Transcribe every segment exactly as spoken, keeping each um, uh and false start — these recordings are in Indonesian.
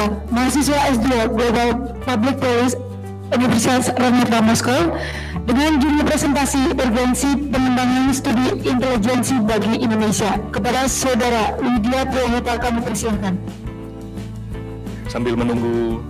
Putra, mahasiswa S dua Global Public Policy Universitas Renata Moskow dengan judul presentasi urgensi pengembangan studi intelijensi bagi Indonesia. Kepada Saudara Widya Prayuta kami persilahkan. Sambil menunggu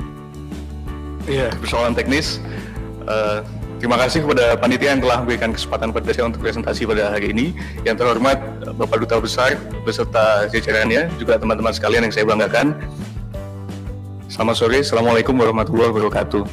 ya, persoalan teknis, uh, terima kasih kepada panitia yang telah memberikan kesempatan pada saya untuk presentasi pada hari ini. Yang terhormat Bapak Duta Besar beserta jajarannya, juga teman-teman sekalian yang saya banggakan. Selamat sore, Assalamualaikum warahmatullahi wabarakatuh.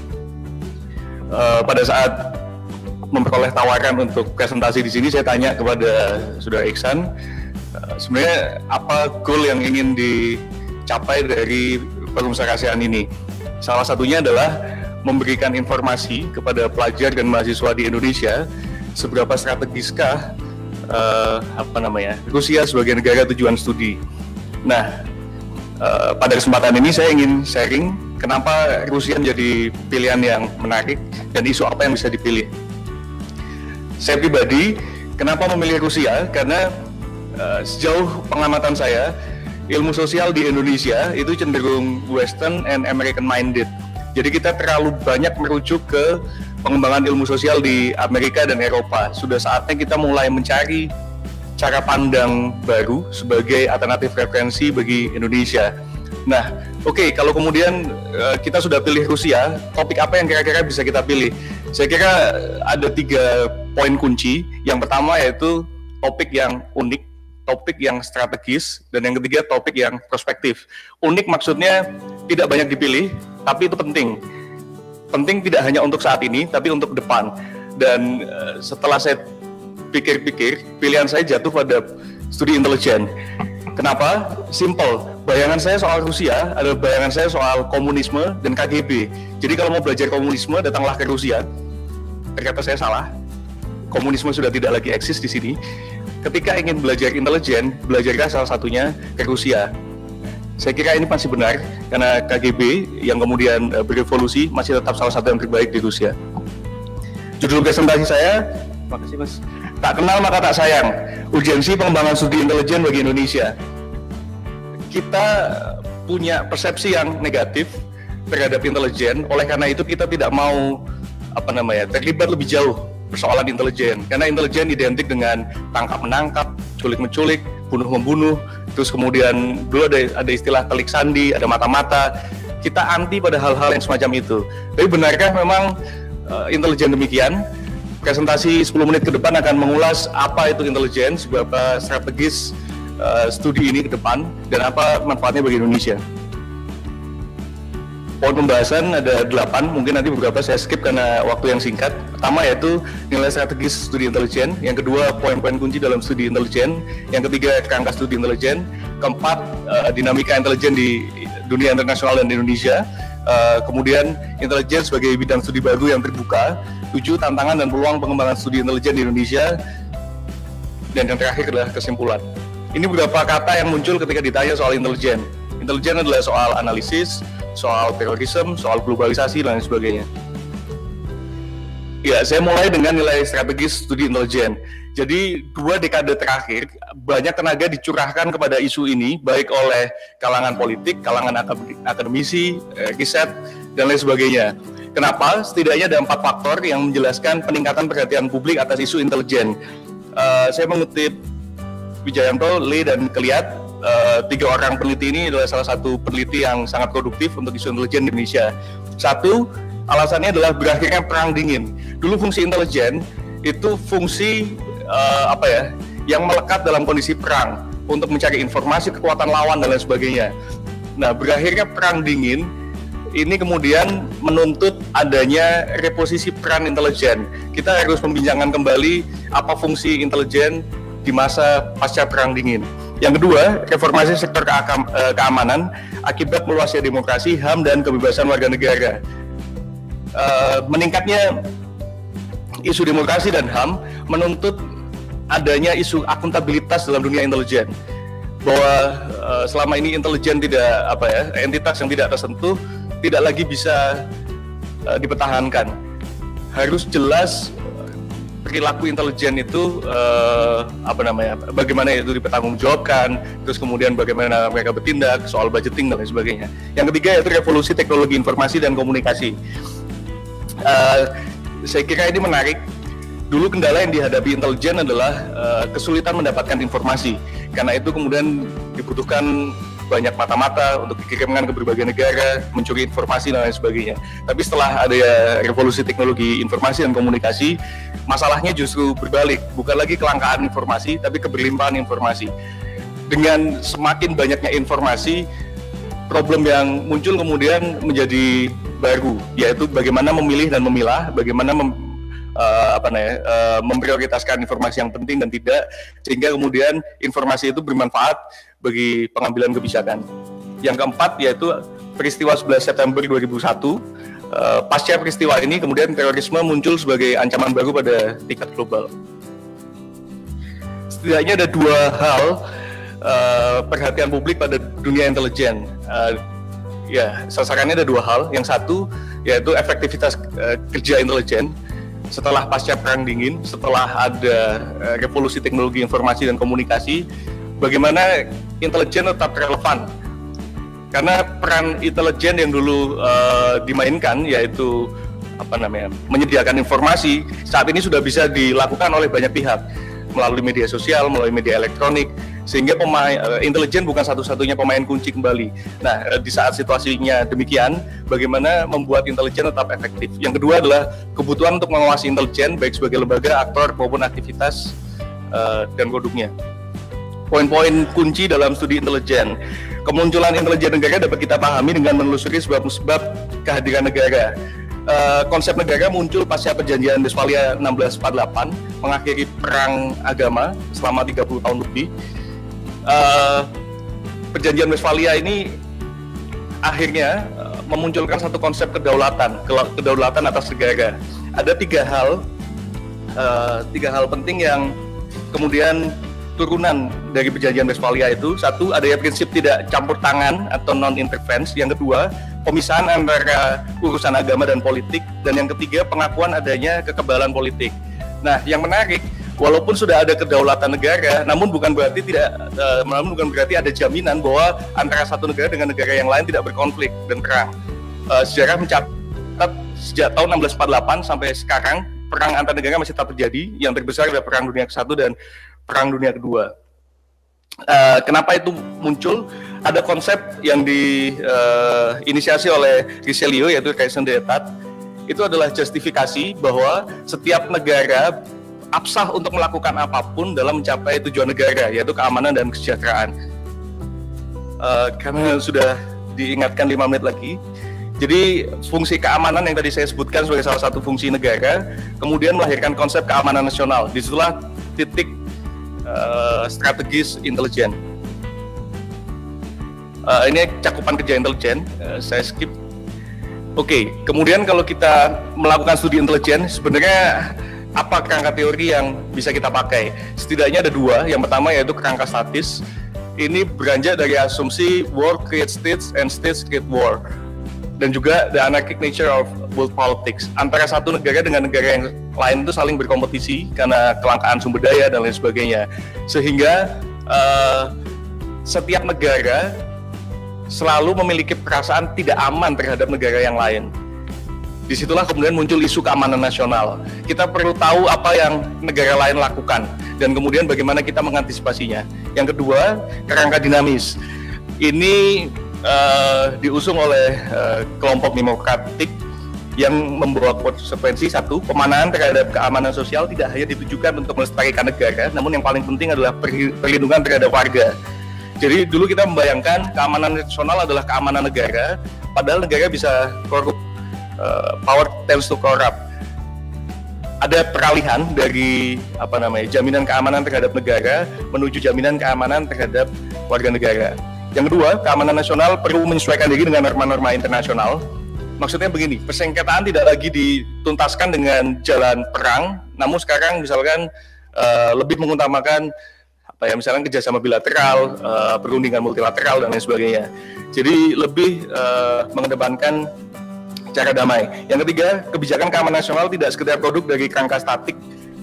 Uh, pada saat memperoleh tawaran untuk presentasi di sini, saya tanya kepada Saudara Iksan, uh, sebenarnya apa goal yang ingin dicapai dari permusyawaratan ini? Salah satunya adalah memberikan informasi kepada pelajar dan mahasiswa di Indonesia seberapa strategiskah uh, apa namanya Rusia sebagai negara tujuan studi. Nah, uh, pada kesempatan ini saya ingin sharing kenapa Rusia menjadi pilihan yang menarik dan isu apa yang bisa dipilih. Saya pribadi, kenapa memilih Rusia? Karena uh, sejauh pengamatan saya, ilmu sosial di Indonesia itu cenderung Western and American minded. Jadi kita terlalu banyak merujuk ke pengembangan ilmu sosial di Amerika dan Eropa. Sudah saatnya kita mulai mencari cara pandang baru sebagai alternatif referensi bagi Indonesia. Nah, oke, okay, kalau kemudian uh, kita sudah pilih Rusia, topik apa yang kira-kira bisa kita pilih? Saya kira ada tiga poin kunci. Yang pertama yaitu topik yang unik, topik yang strategis, dan yang ketiga topik yang prospektif. Unik maksudnya tidak banyak dipilih, tapi itu penting. Penting tidak hanya untuk saat ini, tapi untuk ke depan. Dan uh, setelah saya pikir-pikir, pilihan saya jatuh pada studi intelijen. Kenapa? Simple. Bayangan saya soal Rusia adalah bayangan saya soal komunisme dan K G B. Jadi kalau mau belajar komunisme, datanglah ke Rusia. Ternyata saya salah. Komunisme sudah tidak lagi eksis di sini. Ketika ingin belajar intelijen, belajarlah salah satunya ke Rusia. Saya kira ini masih benar, karena K G B yang kemudian berevolusi masih tetap salah satu yang terbaik di Rusia. Judul presentasi saya, makasih Mas. Tak kenal maka tak sayang, urgensi pengembangan studi intelijen bagi Indonesia. Kita punya persepsi yang negatif terhadap intelijen, oleh karena itu kita tidak mau apa namanya terlibat lebih jauh persoalan intelijen, karena intelijen identik dengan tangkap menangkap, culik menculik, bunuh membunuh, terus kemudian dulu ada ada istilah telik sandi, ada mata-mata. Kita anti pada hal-hal yang semacam itu. Tapi benarkah memang uh, intelijen demikian? Presentasi sepuluh menit ke depan akan mengulas apa itu intelijen, seberapa strategis uh, studi ini ke depan, dan apa manfaatnya bagi Indonesia. Poin pembahasan ada delapan, mungkin nanti beberapa saya skip karena waktu yang singkat. Pertama yaitu nilai strategis studi intelijen, yang kedua poin-poin kunci dalam studi intelijen, yang ketiga kerangka studi intelijen, keempat uh, dinamika intelijen di dunia internasional dan di Indonesia, uh, kemudian intelijen sebagai bidang studi baru yang terbuka, tujuh tantangan dan peluang pengembangan studi intelijen di Indonesia, dan yang terakhir adalah kesimpulan. Ini beberapa kata yang muncul ketika ditanya soal intelijen. Intelijen adalah soal analisis, soal terorisme, soal globalisasi, dan lain sebagainya. Ya, saya mulai dengan nilai strategis studi intelijen. Jadi dua dekade terakhir banyak tenaga dicurahkan kepada isu ini, baik oleh kalangan politik, kalangan akademisi, riset, dan lain sebagainya. Kenapa? Setidaknya ada empat faktor yang menjelaskan peningkatan perhatian publik atas isu intelijen. Uh, saya mengutip Wijayanto, Lee, dan Keliat. Uh, tiga orang peneliti ini adalah salah satu peneliti yang sangat produktif untuk isu intelijen di Indonesia. Satu, alasannya adalah berakhirnya perang dingin. Dulu fungsi intelijen itu fungsi uh, apa ya, yang melekat dalam kondisi perang untuk mencari informasi kekuatan lawan dan lain sebagainya. Nah, berakhirnya perang dingin ini kemudian menuntut adanya reposisi peran intelijen. Kita harus membincangkan kembali apa fungsi intelijen di masa pasca perang dingin. Yang kedua, reformasi sektor keamanan akibat meluasnya demokrasi, H A M, dan kebebasan warga negara. Uh, meningkatnya isu demokrasi dan H A M menuntut adanya isu akuntabilitas dalam dunia intelijen. Bahwa uh, selama ini intelijen tidak apa ya, entitas yang tidak tersentuh, tidak lagi bisa uh, dipertahankan. Harus jelas perilaku intelijen itu uh, apa namanya, bagaimana itu dipertanggungjawabkan, terus kemudian bagaimana mereka bertindak, soal budgeting dan lain sebagainya. Yang ketiga yaitu revolusi teknologi informasi dan komunikasi. Uh, saya kira ini menarik. Dulu kendala yang dihadapi intelijen adalah uh, kesulitan mendapatkan informasi. Karena itu kemudian dibutuhkan banyak mata-mata untuk dikirimkan ke berbagai negara, mencuri informasi dan lain sebagainya. Tapi setelah ada revolusi teknologi informasi dan komunikasi, masalahnya justru berbalik, bukan lagi kelangkaan informasi, tapi keberlimpahan informasi. Dengan semakin banyaknya informasi, problem yang muncul kemudian menjadi baru, yaitu bagaimana memilih dan memilah, bagaimana mem, uh, apa namanya, uh, memprioritaskan informasi yang penting dan tidak, sehingga kemudian informasi itu bermanfaat bagi pengambilan kebijakan. Yang keempat yaitu peristiwa sebelas September dua ribu satu. Uh, pasca peristiwa ini kemudian terorisme muncul sebagai ancaman baru pada tingkat global. Setidaknya ada dua hal uh, perhatian publik pada dunia intelijen. Uh, ya, sasarannya ada dua hal. Yang satu yaitu efektivitas uh, kerja intelijen setelah pasca perang dingin, setelah ada uh, revolusi teknologi informasi dan komunikasi. Bagaimana intelijen tetap relevan, karena peran intelijen yang dulu uh, dimainkan yaitu apa namanya, menyediakan informasi, saat ini sudah bisa dilakukan oleh banyak pihak melalui media sosial, melalui media elektronik, sehingga pemain uh, intelijen bukan satu-satunya pemain kunci kembali. Nah, uh, di saat situasinya demikian, bagaimana membuat intelijen tetap efektif? Yang kedua adalah kebutuhan untuk mengawasi intelijen baik sebagai lembaga, aktor maupun aktivitas uh, dan produknya. Poin-poin kunci dalam studi intelijen. Kemunculan intelijen negara dapat kita pahami dengan menelusuri sebab-sebab kehadiran negara. Uh, konsep negara muncul pasca perjanjian Westphalia enam belas empat puluh delapan, mengakhiri perang agama selama tiga puluh tahun lebih. Uh, perjanjian Westphalia ini akhirnya uh, memunculkan satu konsep kedaulatan, kedaulatan atas negara. Ada tiga hal, uh, tiga hal penting yang kemudian turunan dari perjanjian Westphalia itu. Satu, adanya prinsip tidak campur tangan atau non-interference. Yang kedua, pemisahan antara urusan agama dan politik. Dan yang ketiga, pengakuan adanya kekebalan politik. Nah, yang menarik, walaupun sudah ada kedaulatan negara, namun bukan berarti tidak, uh, namun bukan berarti ada jaminan bahwa antara satu negara dengan negara yang lain tidak berkonflik dan perang. Uh, sejarah mencatat sejak tahun enam belas empat puluh delapan sampai sekarang, perang antar negara masih tetap terjadi. Yang terbesar adalah Perang Dunia Kesatu dan Perang Dunia Kedua. Uh, kenapa itu muncul? Ada konsep yang diinisiasi uh, oleh Richelieu, yaitu Raison d'État. Itu adalah justifikasi bahwa setiap negara absah untuk melakukan apapun dalam mencapai tujuan negara, yaitu keamanan dan kesejahteraan. Uh, karena sudah diingatkan lima menit lagi, jadi fungsi keamanan yang tadi saya sebutkan sebagai salah satu fungsi negara, kemudian melahirkan konsep keamanan nasional. Disitulah titik Uh, strategis intelijen. Uh, ini cakupan kerja intelijen. Uh, saya skip. Oke, okay. Kemudian kalau kita melakukan studi intelijen, sebenarnya apa kerangka teori yang bisa kita pakai? Setidaknya ada dua. Yang pertama yaitu kerangka statis. Ini beranjak dari asumsi war creates states and states create war, dan juga the anarchic nature of world politics. Antara satu negara dengan negara yang lain itu saling berkompetisi karena kelangkaan sumber daya dan lain sebagainya. Sehingga uh, setiap negara selalu memiliki perasaan tidak aman terhadap negara yang lain. Disitulah kemudian muncul isu keamanan nasional. Kita perlu tahu apa yang negara lain lakukan dan kemudian bagaimana kita mengantisipasinya. Yang kedua, kerangka dinamis. Ini uh, diusung oleh uh, kelompok demokratik yang membawa konsekuensi. Satu, pemanahan terhadap keamanan sosial tidak hanya ditujukan untuk melestarikan negara, namun yang paling penting adalah perlindungan terhadap warga. Jadi dulu kita membayangkan keamanan nasional adalah keamanan negara, padahal negara bisa korup, uh, power tends to corrupt. Ada peralihan dari apa namanya jaminan keamanan terhadap negara menuju jaminan keamanan terhadap warga negara. Yang kedua, keamanan nasional perlu menyesuaikan diri dengan norma-norma internasional. Maksudnya begini, persengketaan tidak lagi dituntaskan dengan jalan perang, namun sekarang misalkan uh, lebih mengutamakan apa ya, misalkan kerjasama bilateral, uh, perundingan multilateral dan lain sebagainya. Jadi lebih uh, mengedepankan cara damai. Yang ketiga, kebijakan keamanan nasional tidak sekedar produk dari kerangka statik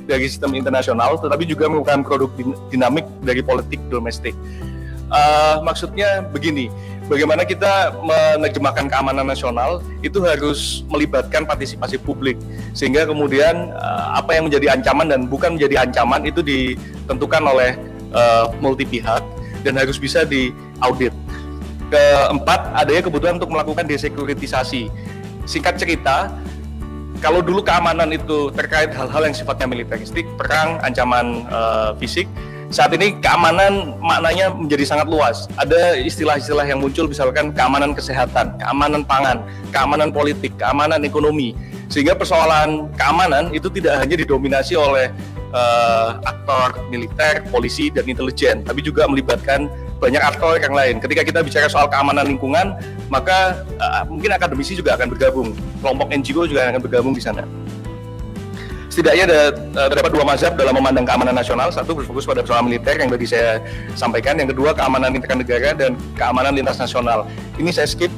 dari sistem internasional, tetapi juga merupakan produk dinamik dari politik domestik. Uh, maksudnya begini, bagaimana kita menerjemahkan keamanan nasional itu harus melibatkan partisipasi publik, sehingga kemudian uh, apa yang menjadi ancaman dan bukan menjadi ancaman itu ditentukan oleh uh, multi pihak dan harus bisa diaudit. Keempat, adanya kebutuhan untuk melakukan desekuritisasi. Singkat cerita, kalau dulu keamanan itu terkait hal-hal yang sifatnya militeristik, perang, ancaman uh, fisik, saat ini keamanan maknanya menjadi sangat luas. Ada istilah-istilah yang muncul, misalkan keamanan kesehatan, keamanan pangan, keamanan politik, keamanan ekonomi. Sehingga persoalan keamanan itu tidak hanya didominasi oleh uh, aktor militer, polisi, dan intelijen, tapi juga melibatkan banyak aktor yang lain. Ketika kita bicara soal keamanan lingkungan, maka uh, mungkin akademisi juga akan bergabung, kelompok N G O juga akan bergabung di sana. Setidaknya ada terdapat dua mazhab dalam memandang keamanan nasional. Satu berfokus pada persoalan militer yang tadi saya sampaikan, yang kedua keamanan negara dan keamanan lintas nasional. Ini saya skip.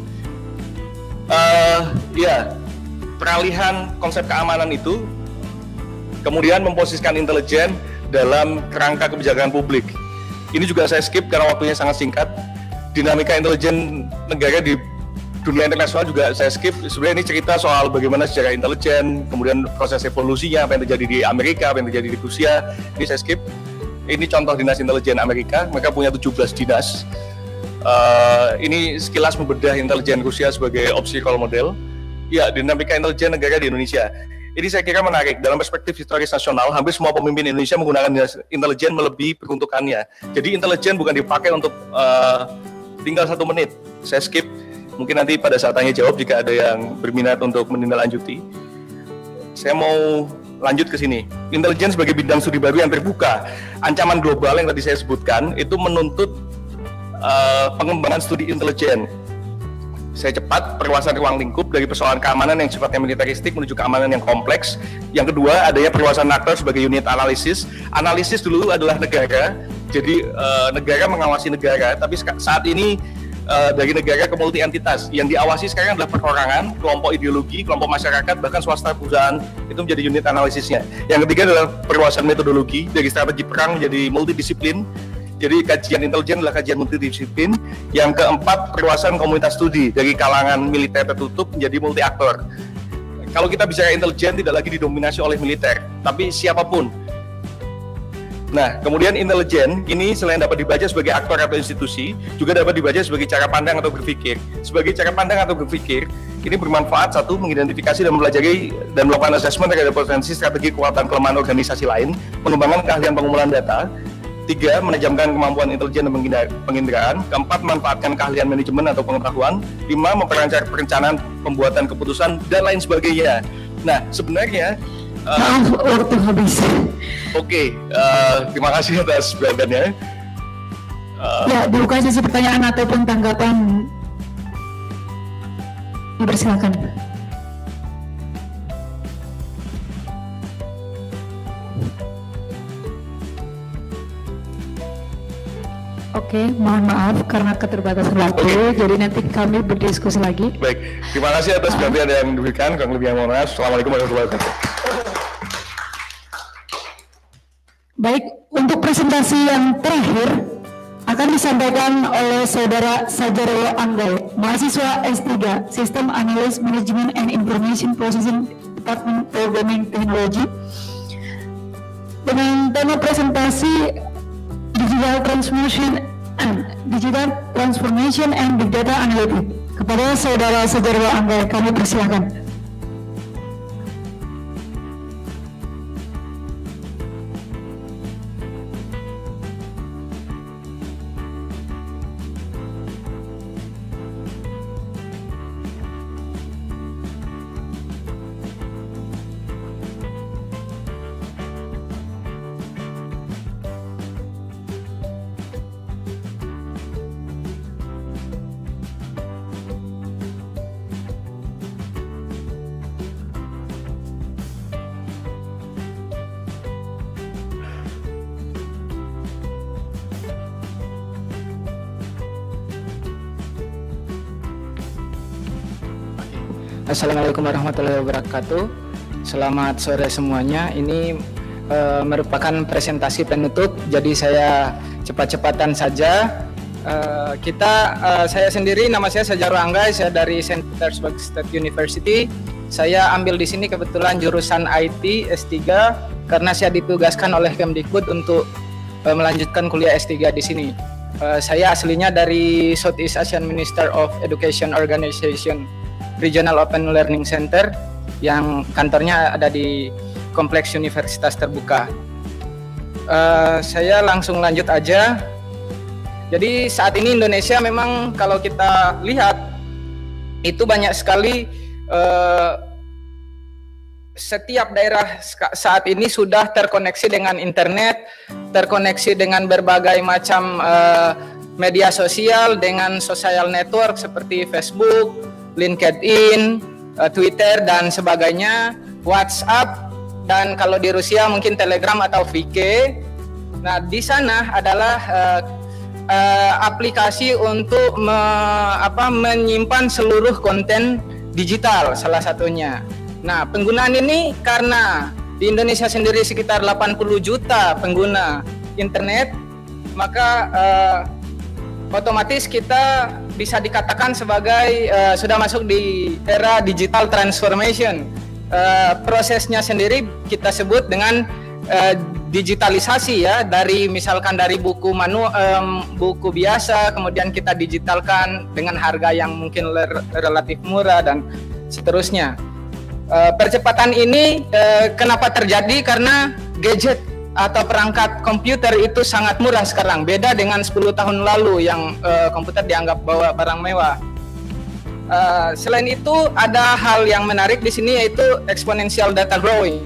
Uh, ya, peralihan konsep keamanan itu kemudian memposisikan intelijen dalam kerangka kebijakan publik. Ini juga saya skip karena waktunya sangat singkat. Dinamika intelijen negara di dunia internasional juga saya skip. Sebenarnya ini cerita soal bagaimana sejarah intelijen, kemudian proses evolusinya, apa yang terjadi di Amerika, apa yang terjadi di Rusia. Ini saya skip. Ini contoh dinas intelijen Amerika, mereka punya tujuh belas dinas. Uh, ini sekilas membedah intelijen Rusia sebagai opsi role model. Ya, dinamika intelijen negara di Indonesia. Ini saya kira menarik. Dalam perspektif historis nasional, hampir semua pemimpin Indonesia menggunakan intelijen melebihi peruntukannya. Jadi intelijen bukan dipakai untuk uh, tinggal satu menit. Saya skip. Mungkin nanti pada saat tanya jawab jika ada yang berminat untuk menindaklanjuti. Saya mau lanjut ke sini. Intelijen sebagai bidang studi baru yang terbuka. Ancaman global yang tadi saya sebutkan itu menuntut uh, pengembangan studi intelijen. Saya cepat, perluasan ruang lingkup dari persoalan keamanan yang sifatnya militeristik menuju keamanan yang kompleks. Yang kedua, adanya perluasan aktor sebagai unit analisis. Analisis dulu adalah negara, jadi uh, negara mengawasi negara, tapi saat ini uh, dari negara ke multi entitas. Yang diawasi sekarang adalah perorangan, kelompok ideologi, kelompok masyarakat, bahkan swasta perusahaan, itu menjadi unit analisisnya. Yang ketiga adalah perluasan metodologi, dari strategi perang menjadi multidisiplin. Jadi kajian intelijen adalah kajian multidisiplin. Yang keempat, perluasan komunitas studi dari kalangan militer tertutup menjadi multi aktor. Kalau kita bicara intelijen tidak lagi didominasi oleh militer, tapi siapapun. Nah, kemudian intelijen ini selain dapat dibaca sebagai aktor atau institusi, juga dapat dibaca sebagai cara pandang atau berpikir. Sebagai cara pandang atau berpikir, ini bermanfaat satu, mengidentifikasi dan mempelajari dan melakukan asesmen terhadap potensi strategi kekuatan kelemahan organisasi lain, mengembangkan keahlian pengumpulan data. Tiga, menajamkan kemampuan intelijen dan penginderaan. Keempat, memanfaatkan keahlian manajemen atau pengetahuan. Lima, memperlancar perencanaan, pembuatan keputusan, dan lain sebagainya. Nah, sebenarnya uh, maaf, waktu habis. Oke, okay, uh, terima kasih atas perhatiannya. Uh, ya, dibuka sesi pertanyaan ataupun tanggapan. Dipersilakan. Oke, mohon maaf karena keterbatasan waktu, okay. Jadi nanti kami berdiskusi lagi. Baik, terima kasih atas perhatian uh. yang diberikan. Kurang lebih mohon maaf. Assalamualaikum warahmatullahi wabarakatuh. Baik, untuk presentasi yang terakhir akan disampaikan oleh Saudara Sajarwo Anggai, mahasiswa S tiga, Sistem Analysis Management and Information Processing Department Programming Technology, dengan tema presentasi Digital Transformation and Digital Transformation and Big Data Analytics. Kepada Saudara Sajarwo Anggai, kami persilakan. Assalamualaikum warahmatullahi wabarakatuh. Selamat sore semuanya. Ini uh, merupakan presentasi penutup, jadi saya cepat-cepatan saja. Uh, kita, uh, saya sendiri, nama saya Sajarul Anggai, saya dari Saint Petersburg State University. Saya ambil di sini kebetulan jurusan I T S tiga karena saya ditugaskan oleh Kemdikbud untuk uh, melanjutkan kuliah S tiga di sini. Uh, saya aslinya dari Southeast Asian Minister of Education Organization Regional Open Learning Center yang kantornya ada di Kompleks Universitas Terbuka. Uh, saya langsung lanjut aja. Jadi saat ini Indonesia memang kalau kita lihat itu banyak sekali eh, setiap daerah saat ini sudah terkoneksi dengan internet, terkoneksi dengan berbagai macam eh, media sosial, dengan social network seperti Facebook, LinkedIn, eh, Twitter dan sebagainya, WhatsApp, dan kalau di Rusia mungkin Telegram atau V K. Nah di sana adalah eh, Uh, aplikasi untuk me, apa, menyimpan seluruh konten digital salah satunya. Nah, penggunaan ini karena di Indonesia sendiri sekitar delapan puluh juta pengguna internet, maka uh, otomatis kita bisa dikatakan sebagai uh, sudah masuk di era digital transformation. Uh, prosesnya sendiri kita sebut dengan uh, digitalisasi ya, dari misalkan dari buku manual, um, buku biasa, kemudian kita digitalkan dengan harga yang mungkin relatif murah dan seterusnya. Uh, percepatan ini uh, kenapa terjadi? Karena gadget atau perangkat komputer itu sangat murah sekarang, beda dengan sepuluh tahun lalu yang uh, komputer dianggap bawa barang mewah. Uh, selain itu ada hal yang menarik di sini yaitu exponential data growing.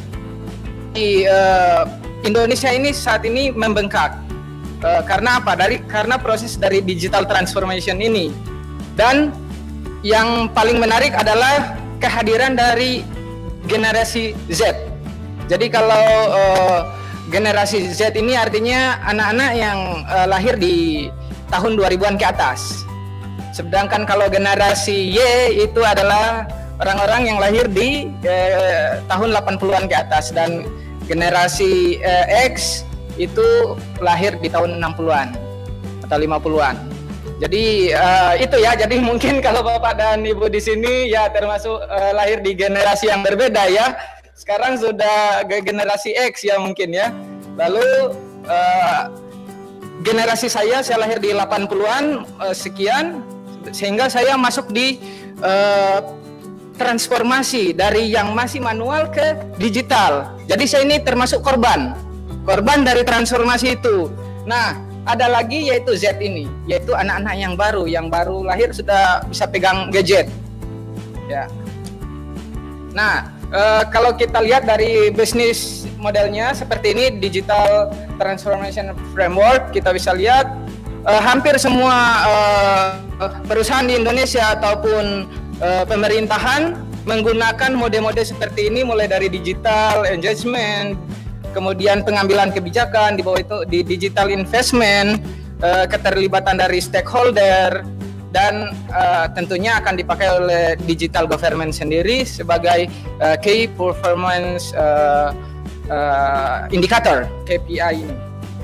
Di uh, Indonesia ini saat ini membengkak uh, karena apa? Dari karena proses dari digital transformation ini, dan yang paling menarik adalah kehadiran dari generasi Z. Jadi kalau uh, generasi Z ini artinya anak-anak yang uh, lahir di tahun dua ribuan ke atas. Sedangkan kalau generasi Y itu adalah orang-orang yang lahir di uh, tahun delapan puluhan ke atas, dan generasi uh, X itu lahir di tahun enam puluhan atau lima puluhan. Jadi uh, itu ya, jadi mungkin kalau Bapak dan Ibu di sini ya termasuk uh, lahir di generasi yang berbeda ya. Sekarang sudah generasi X ya mungkin ya. Lalu uh, generasi saya, saya lahir di delapan puluhan uh, sekian, sehingga saya masuk di uh, transformasi dari yang masih manual ke digital. Jadi saya ini termasuk korban, korban dari transformasi itu. Nah, ada lagi yaitu Z ini, yaitu anak-anak yang baru, yang baru lahir sudah bisa pegang gadget. Ya. Nah, e, kalau kita lihat dari bisnis modelnya seperti ini, digital transformation framework, kita bisa lihat e, hampir semua e, perusahaan di Indonesia ataupun Uh, pemerintahan menggunakan mode-mode seperti ini, mulai dari digital engagement, kemudian pengambilan kebijakan, di bawah itu di digital investment, uh, keterlibatan dari stakeholder, dan uh, tentunya akan dipakai oleh digital government sendiri sebagai uh, key performance uh, uh, indicator K P I ini.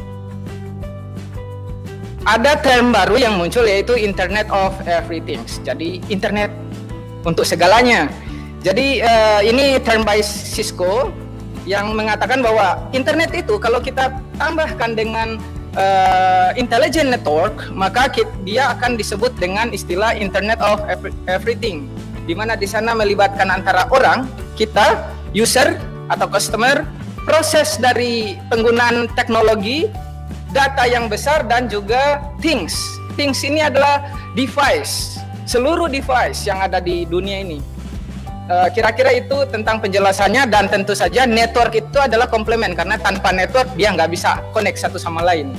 Ada term baru yang muncul yaitu Internet of Everything. Jadi internet untuk segalanya. Jadi uh, ini term by Cisco yang mengatakan bahwa internet itu kalau kita tambahkan dengan uh, intelligent network, maka kita, dia akan disebut dengan istilah Internet of Everything, di mana di sana melibatkan antara orang, kita, user atau customer, proses dari penggunaan teknologi, data yang besar, dan juga things. Things ini adalah device. Seluruh device yang ada di dunia ini. Kira-kira itu tentang penjelasannya, dan tentu saja network itu adalah komplement, karena tanpa network dia nggak bisa connect satu sama lain.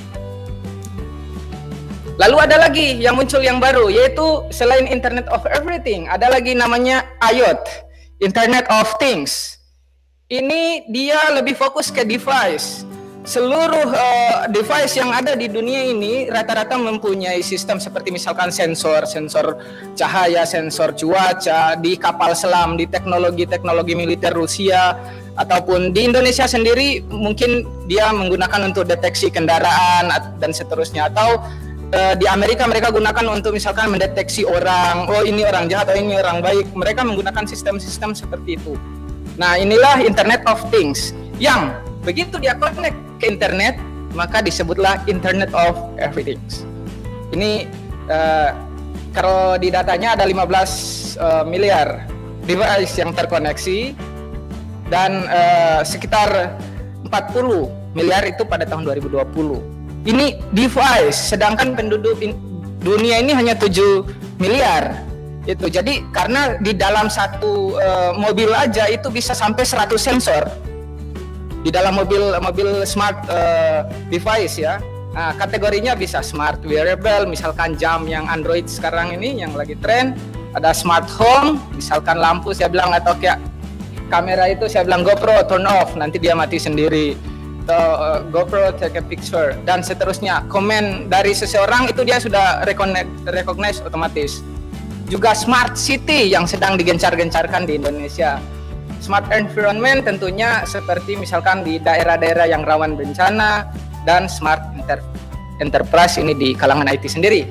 Lalu ada lagi yang muncul yang baru, yaitu selain Internet of Everything, ada lagi namanya I O T, Internet of Things. Ini dia lebih fokus ke device. Seluruh uh, device yang ada di dunia ini rata-rata mempunyai sistem seperti misalkan sensor, sensor cahaya, sensor cuaca, di kapal selam, di teknologi-teknologi militer Rusia, ataupun di Indonesia sendiri mungkin dia menggunakan untuk deteksi kendaraan dan seterusnya, atau uh, di Amerika mereka gunakan untuk misalkan mendeteksi orang, oh ini orang jahat, oh ini orang baik, mereka menggunakan sistem-sistem seperti itu. Nah, inilah Internet of Things yang begitu dia connect ke internet, maka disebutlah Internet of Everything. Ini uh, kalau di datanya ada lima belas uh, miliar device yang terkoneksi, dan uh, sekitar empat puluh miliar itu pada tahun dua ribu dua puluh. Ini device, sedangkan penduduk in, dunia ini hanya tujuh miliar. Itu jadi karena di dalam satu uh, mobil aja itu bisa sampai seratus sensor. Di dalam mobil mobil smart uh, device ya. Nah, kategorinya bisa smart wearable, misalkan jam yang Android sekarang ini yang lagi tren, ada smart home, misalkan lampu saya bilang, atau kayak kamera itu saya bilang GoPro turn off, nanti dia mati sendiri, atau uh, GoPro take a picture, dan seterusnya. Komen dari seseorang itu dia sudah recognize otomatis. Juga smart city yang sedang digencar-gencarkan di Indonesia. Smart environment tentunya seperti misalkan di daerah-daerah yang rawan bencana, dan smart enter- enterprise ini di kalangan I T sendiri.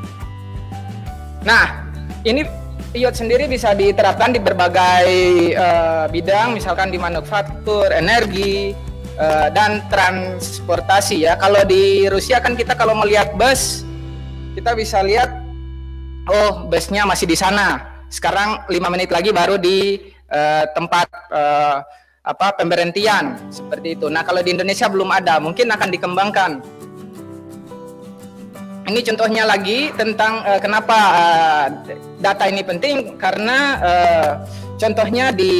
Nah, ini I O T sendiri bisa diterapkan di berbagai uh, bidang, misalkan di manufaktur, energi, uh, dan transportasi ya. Kalau di Rusia kan kita kalau melihat bus, kita bisa lihat, oh busnya masih di sana. Sekarang lima menit lagi baru di uh, tempat uh, apa pemberhentian seperti itu. Nah, kalau di Indonesia belum ada, mungkin akan dikembangkan. Ini contohnya lagi tentang uh, kenapa uh, data ini penting, karena uh, contohnya di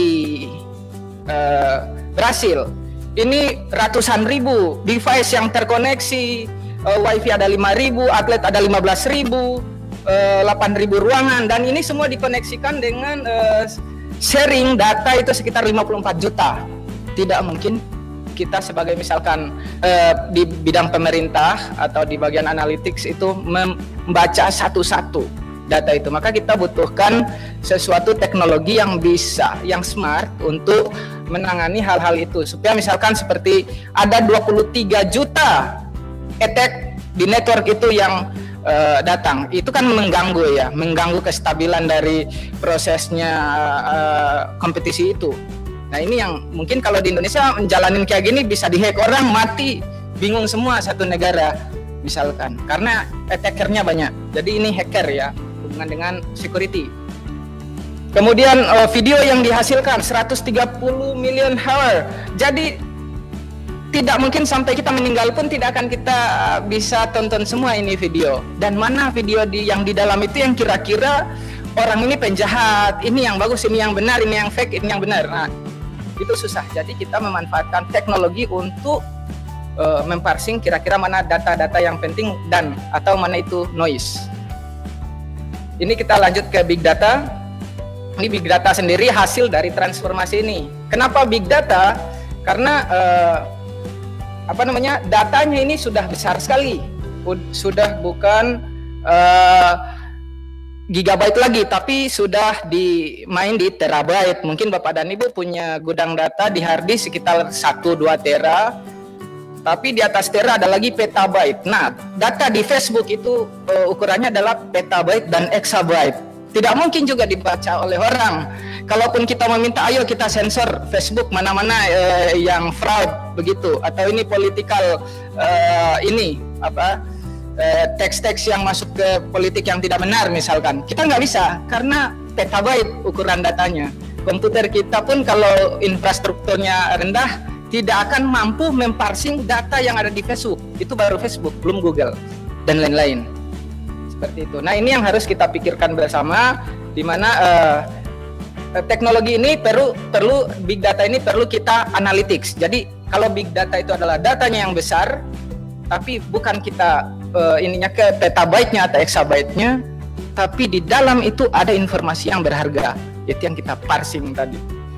uh, Brasil ini ratusan ribu device yang terkoneksi, uh, wifi ada lima ribu, atlet ada lima belas ribu, uh, delapan ribu ruangan, dan ini semua dikoneksikan dengan uh, sharing data itu sekitar lima puluh empat juta. Tidak mungkin kita sebagai misalkan eh, di bidang pemerintah atau di bagian analytics itu membaca satu-satu data itu. Maka kita butuhkan sesuatu teknologi yang bisa, yang smart untuk menangani hal-hal itu. Supaya misalkan seperti ada dua puluh tiga juta attack di network itu yang Uh, datang, itu kan mengganggu ya, mengganggu kestabilan dari prosesnya uh, kompetisi itu. Nah, ini yang mungkin kalau di Indonesia menjalanin kayak gini bisa dihack orang, mati, bingung semua satu negara misalkan, karena attackernya banyak. Jadi ini hacker ya, hubungan dengan security. Kemudian uh, video yang dihasilkan seratus tiga puluh million hour. Jadi tidak mungkin sampai kita meninggal pun tidak akan kita bisa tonton semua ini video. Dan mana video di, yang di dalam itu yang kira-kira orang ini penjahat, ini yang bagus, ini yang benar, ini yang fake, ini yang benar. Nah, itu susah. Jadi kita memanfaatkan teknologi untuk uh, memparsing kira-kira mana data-data yang penting dan atau mana itu noise. Ini kita lanjut ke big data. Ini big data sendiri hasil dari transformasi ini. Kenapa big data? Karena uh, apa namanya, datanya ini sudah besar sekali, sudah bukan uh, gigabyte lagi, tapi sudah di main di terabyte. Mungkin Bapak dan Ibu punya gudang data di hard disk sekitar satu dua tera, tapi di atas tera ada lagi petabyte. Nah, data di Facebook itu uh, ukurannya adalah petabyte dan exabyte. Tidak mungkin juga dibaca oleh orang. Kalaupun kita meminta, ayo kita sensor Facebook mana-mana eh, yang fraud begitu, atau ini political eh, ini apa eh, teks-teks yang masuk ke politik yang tidak benar misalkan, kita nggak bisa karena petabyte ukuran datanya. Komputer kita pun kalau infrastrukturnya rendah tidak akan mampu memparsing data yang ada di Facebook. Itu baru Facebook, belum Google dan lain-lain. Seperti itu. Nah, ini yang harus kita pikirkan bersama, di mana uh, teknologi ini perlu perlu big data ini perlu kita analytics. Jadi kalau big data itu adalah datanya yang besar, tapi bukan kita uh, ininya ke petabyte-nya atau exabyte-nya, tapi di dalam itu ada informasi yang berharga. Itu yang kita parsing tadi.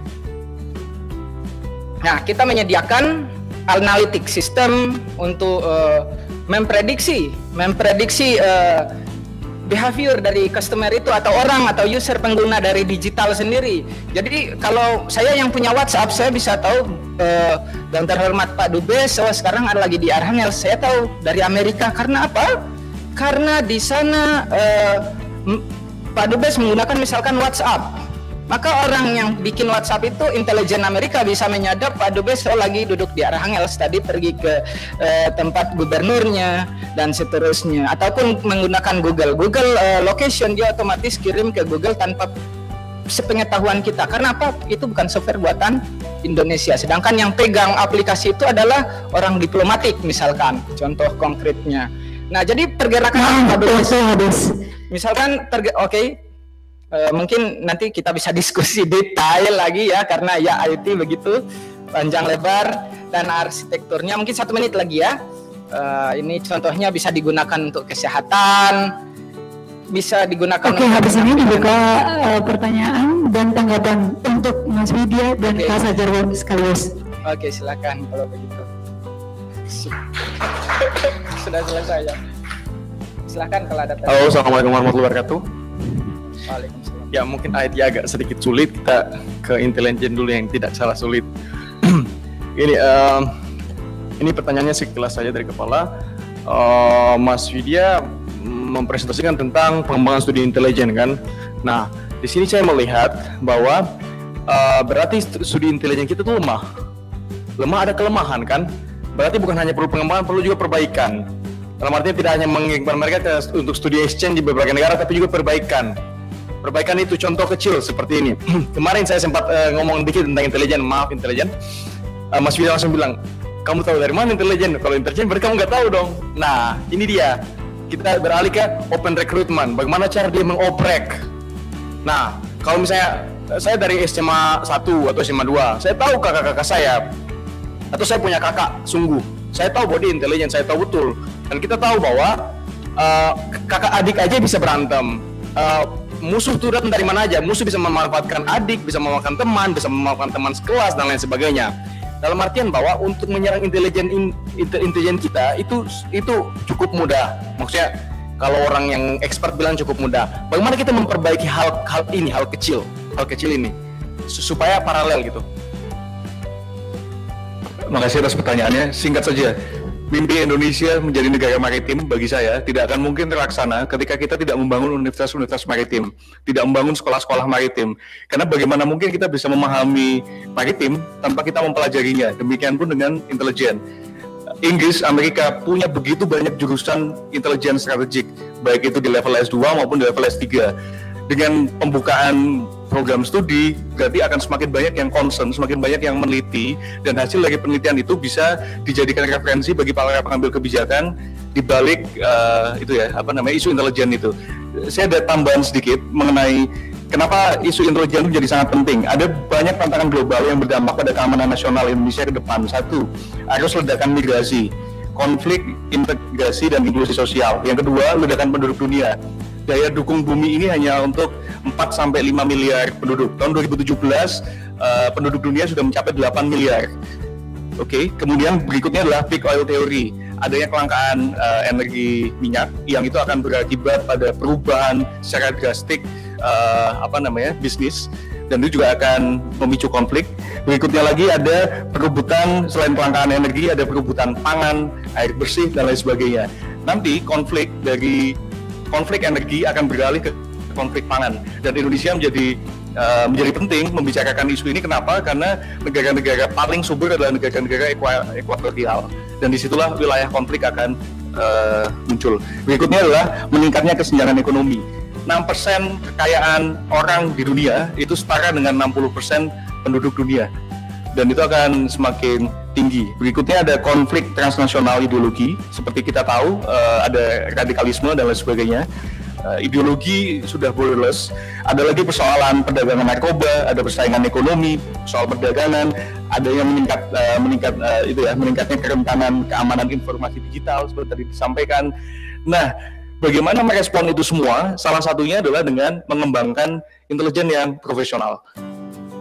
Nah, kita menyediakan analytics system untuk uh, memprediksi, memprediksi uh, behavior dari customer itu atau orang atau user pengguna dari digital sendiri. Jadi kalau saya yang punya WhatsApp, saya bisa tahu eh, yang terhormat Pak Dubes, oh sekarang ada lagi di Arhangel. Saya tahu dari Amerika karena apa? Karena di sana eh, Pak Dubes menggunakan misalkan WhatsApp. Maka orang yang bikin WhatsApp itu intelijen Amerika bisa menyadap Pak Dubes oh lagi duduk di Arhangel, tadi pergi ke eh, tempat gubernurnya dan seterusnya, ataupun menggunakan Google Google eh, location, dia otomatis kirim ke Google tanpa sepengetahuan kita. Karena apa? Itu bukan software buatan Indonesia. Sedangkan yang pegang aplikasi itu adalah orang diplomatik misalkan, contoh konkretnya. Nah, jadi pergerakan Pak Dubes, misalkan oke okay, Uh, mungkin nanti kita bisa diskusi detail lagi ya, karena ya I T begitu panjang lebar dan arsitekturnya. Mungkin satu menit lagi ya. Uh, ini contohnya bisa digunakan untuk kesehatan, bisa digunakan. Oke, habis ini dibuka uh, pertanyaan dan tanggapan untuk Mas Widya dan Kak Sajarwo sekaligus. Oke, silakan kalau begitu. Sudah selesai ya. Silakan kalau ada. Halo, assalamualaikum warahmatullahi wabarakatuh. Waalaikumsalam. Ya mungkin I T agak sedikit sulit, kita ke intelijen dulu yang tidak salah sulit. Ini uh, ini pertanyaannya sekilas saja dari kepala. Uh, Mas Widya mempresentasikan tentang pengembangan studi intelijen kan. Nah, di sini saya melihat bahwa uh, berarti studi intelijen kita tuh lemah. Lemah, ada kelemahan kan? Berarti bukan hanya perlu pengembangan, perlu juga perbaikan. Dalam artinya tidak hanya mengirimkan mereka ke, untuk studi exchange di berbagai negara, tapi juga perbaikan. Perbaikan itu contoh kecil seperti ini. Kemarin saya sempat uh, ngomong dikit tentang intelijen, maaf intelijen. Uh, Mas Widya langsung bilang, kamu tahu dari mana intelijen? Kalau intelijen berarti kamu nggak tahu dong. Nah, ini dia. Kita beralih ke open recruitment. Bagaimana cara dia mengoprek? Nah, kalau misalnya saya dari S M A satu atau S M A dua, saya tahu kakak-kakak saya, atau saya punya kakak, sungguh. Saya tahu bahwa dia intelijen, saya tahu betul. Dan kita tahu bahwa uh, kakak adik aja bisa berantem. Uh, musuh itu datang dari mana aja. Musuh bisa memanfaatkan adik, bisa memanfaatkan teman, bisa memanfaatkan teman sekelas dan lain sebagainya. Dalam artian bahwa untuk menyerang intelijen intelijen kita itu itu cukup mudah. Maksudnya kalau orang yang expert bilang cukup mudah. Bagaimana kita memperbaiki hal hal ini, hal kecil, hal kecil ini supaya paralel gitu. Makasih atas pertanyaannya. Singkat saja, mimpi Indonesia menjadi negara maritim bagi saya tidak akan mungkin terlaksana ketika kita tidak membangun universitas-universitas maritim, tidak membangun sekolah-sekolah maritim. Karena bagaimana mungkin kita bisa memahami maritim tanpa kita mempelajarinya. Demikian pun dengan intelijen. Inggris, Amerika punya begitu banyak jurusan intelijen strategik, baik itu di level S dua maupun di level S tiga. Dengan pembukaan program studi, berarti akan semakin banyak yang concern, semakin banyak yang meneliti, dan hasil dari penelitian itu bisa dijadikan referensi bagi para pengambil kebijakan di balik uh, itu ya, apa namanya, isu intelijen itu. Saya ada tambahan sedikit mengenai kenapa isu intelijen itu jadi sangat penting. Ada banyak tantangan global yang berdampak pada keamanan nasional Indonesia ke depan. Satu, arus ledakan migrasi, konflik, integrasi, dan inklusi sosial. Yang kedua, ledakan penduduk dunia. Daya dukung bumi ini hanya untuk empat sampai lima miliar penduduk. Tahun dua ribu tujuh belas uh, penduduk dunia sudah mencapai delapan miliar. Oke, okay. Kemudian berikutnya adalah peak oil theory. Adanya kelangkaan uh, energi minyak yang itu akan berakibat pada perubahan secara drastik uh, apa namanya bisnis, dan itu juga akan memicu konflik. Berikutnya lagi ada perebutan, selain kelangkaan energi ada perebutan pangan, air bersih, dan lain sebagainya. Nanti konflik dari konflik energi akan beralih ke konflik pangan, dan Indonesia menjadi uh, menjadi penting membicarakan isu ini. Kenapa? Karena negara-negara paling subur adalah negara-negara ekuatorial, dan disitulah wilayah konflik akan uh, muncul. Berikutnya adalah meningkatnya kesenjangan ekonomi. enam persen kekayaan orang di dunia itu setara dengan enam puluh persen penduduk dunia, dan itu akan semakin tinggi. Berikutnya ada konflik transnasional ideologi, seperti kita tahu uh, ada radikalisme dan lain sebagainya. Uh, ideologi sudah borderless. Ada lagi persoalan perdagangan narkoba, ada persaingan ekonomi, soal perdagangan, ada yang meningkat uh, meningkat uh, itu ya meningkatnya kerentanan keamanan informasi digital seperti tadi disampaikan. Nah, bagaimana merespon itu semua? Salah satunya adalah dengan mengembangkan intelijen yang profesional.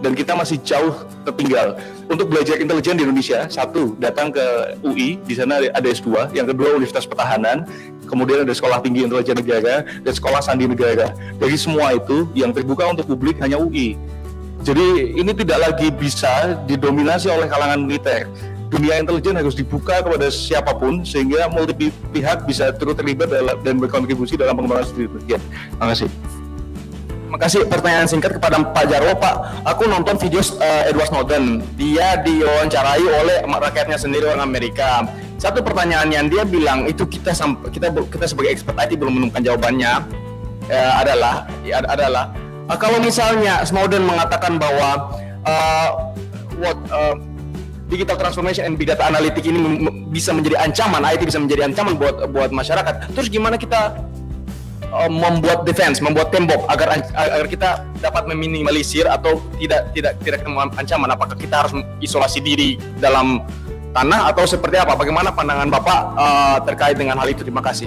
dan kita masih jauh tertinggal. Untuk belajar intelijen di Indonesia, satu, datang ke U I, di sana ada S dua, yang kedua Universitas Pertahanan, kemudian ada Sekolah Tinggi Intelijen Negara, dan Sekolah Sandi Negara. Dari semua itu, yang terbuka untuk publik hanya U I. Jadi ini tidak lagi bisa didominasi oleh kalangan militer. Dunia intelijen harus dibuka kepada siapapun sehingga multi pihak bisa turut terlibat dan berkontribusi dalam pengembangan studi intelijen. Terima kasih. Terima kasih. Pertanyaan singkat kepada Pak Jarwo. Pak, aku nonton video uh, Edward Snowden. Dia diwawancarai oleh rakyatnya sendiri orang Amerika. Satu pertanyaan yang dia bilang itu kita kita kita sebagai expert I T belum menemukan jawabannya uh, adalah ya, adalah uh, kalau misalnya Snowden mengatakan bahwa uh, what uh, digital transformation and big data analytics ini bisa menjadi ancaman, I T bisa menjadi ancaman buat buat masyarakat. Terus gimana kita uh, membuat defense, membuat tembok agar agar kita dapat meminimalisir atau tidak tidak tidak ketemu ancaman? Apakah kita harus isolasi diri dalam tanah atau seperti apa? Bagaimana pandangan Bapak uh, terkait dengan hal itu? Terima kasih.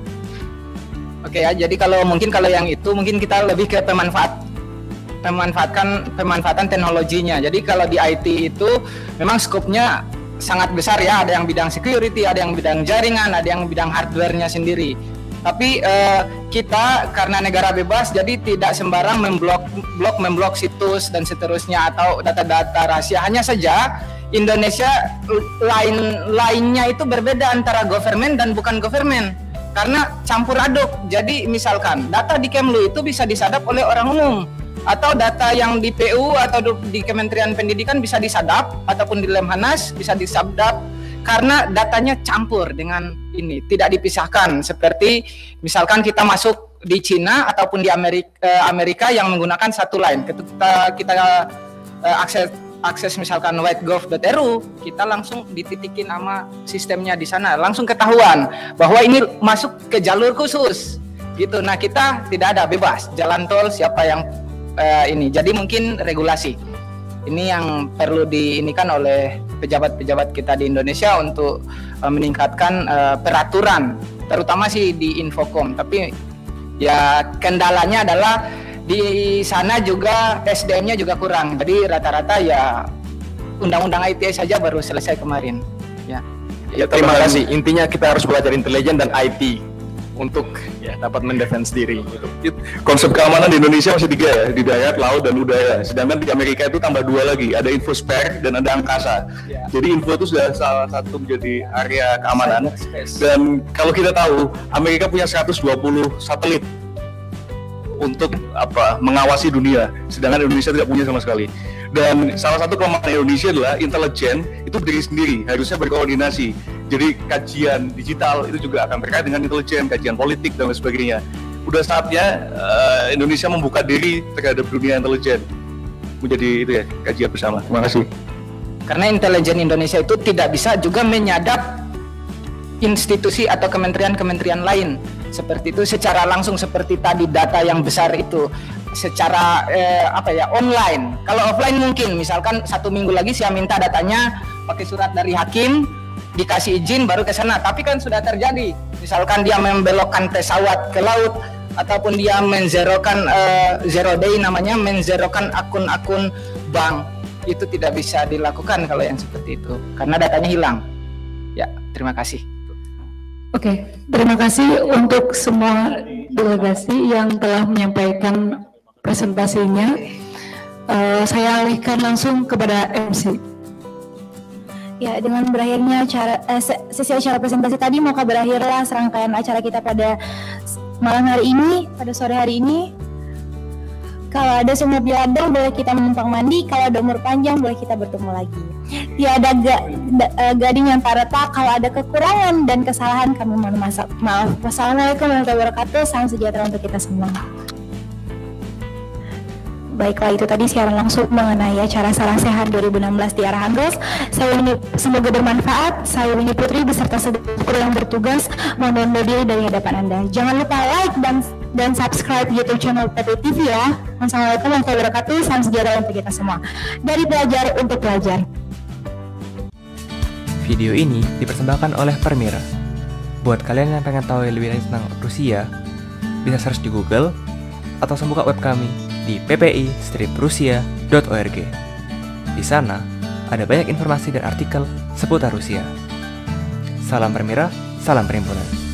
Oke ya, jadi kalau mungkin kalau yang itu mungkin kita lebih ke pemanfaat pemanfaatkan pemanfaatan teknologinya. Jadi kalau di I T itu memang skopnya sangat besar ya, ada yang bidang security, ada yang bidang jaringan, ada yang bidang hardware-nya sendiri. Tapi eh, kita karena negara bebas jadi tidak sembarang memblok blok memblok situs dan seterusnya atau data-data rahasia. Hanya saja Indonesia lain lainnya itu berbeda antara government dan bukan government karena campur aduk. Jadi misalkan data di Kemlu itu bisa disadap oleh orang umum, atau data yang di P U atau di Kementerian Pendidikan bisa disadap ataupun di Lemhanas bisa disadap karena datanya campur dengan ini, tidak dipisahkan. Seperti misalkan kita masuk di Cina ataupun di Amerika, Amerika yang menggunakan satu line, ketika kita uh, akses akses misalkan white gov dot r u, kita langsung dititikin nama sistemnya di sana, langsung ketahuan bahwa ini masuk ke jalur khusus gitu. Nah, kita tidak ada bebas jalan tol siapa yang Uh, ini, jadi mungkin regulasi ini yang perlu diinikan oleh pejabat-pejabat kita di Indonesia untuk uh, meningkatkan uh, peraturan, terutama sih di Infocom. Tapi ya kendalanya adalah di sana juga S D M-nya juga kurang. Jadi rata-rata ya undang-undang I T saja baru selesai kemarin. Ya. Ya, terima kasih. Intinya kita harus belajar intelijen dan I T untuk ya dapat mendefense diri gitu. Konsep keamanan di Indonesia masih tiga ya, di darat, laut, dan udara. Sedangkan di Amerika itu tambah dua lagi, ada infosphere dan ada angkasa. Ya. Jadi info itu sudah salah satu menjadi area keamanan. Dan kalau kita tahu, Amerika punya seratus dua puluh satelit untuk apa mengawasi dunia, sedangkan Indonesia tidak punya sama sekali. Dan salah satu kelemahan Indonesia adalah intelijen itu berdiri sendiri, harusnya berkoordinasi. Jadi kajian digital itu juga akan terkait dengan intelijen, kajian politik dan lain sebagainya. Udah saatnya uh, Indonesia membuka diri terhadap dunia intelijen, menjadi itu ya kajian bersama. Terima kasih. Karena intelijen Indonesia itu tidak bisa juga menyadap institusi atau kementerian-kementerian lain seperti itu secara langsung, seperti tadi data yang besar itu secara eh, apa ya online. Kalau offline mungkin misalkan satu minggu lagi saya minta datanya pakai surat dari hakim, dikasih izin baru ke sana. Tapi kan sudah terjadi, misalkan dia membelokkan pesawat ke laut ataupun dia menzerokan uh, zero day namanya, menzerokan akun-akun bank, itu tidak bisa dilakukan kalau yang seperti itu karena datanya hilang. Ya, terima kasih. Oke, terima kasih untuk semua delegasi yang telah menyampaikan presentasinya. Uh, saya alihkan langsung kepada M C. Ya, dengan berakhirnya acara, eh, sesi acara presentasi tadi, maka berakhirlah serangkaian acara kita pada malam hari ini, pada sore hari ini. Kalau ada sumber biadab, boleh kita menumpang mandi. Kalau ada umur panjang, boleh kita bertemu lagi. Tiada ga, da, uh, gading yang tak retak. Kalau ada kekurangan dan kesalahan, kami mohon maaf. Wassalamualaikum warahmatullahi wabarakatuh. Salam sejahtera untuk kita semua. Baiklah, itu tadi siaran langsung mengenai acara Salam Sehat dua ribu enam belas di Arahan Ros. Saya Winnie, semoga bermanfaat. Saya Winnie Putri beserta seluruh kru yang bertugas mohon undur diri dari hadapan Anda. Jangan lupa like dan dan subscribe YouTube channel P P T V ya. Wassalamualaikum warahmatullahi wabarakatuh. Salam sejahtera untuk kita semua. Dari pelajar untuk pelajar. Video ini dipersembahkan oleh Permira. Buat kalian yang pengen tahu lebih lanjut tentang Rusia, bisa search di Google atau buka web kami di p p i strip rusia dot org. Di sana, ada banyak informasi dan artikel seputar Rusia. Salam Permira, salam Perhimpunan.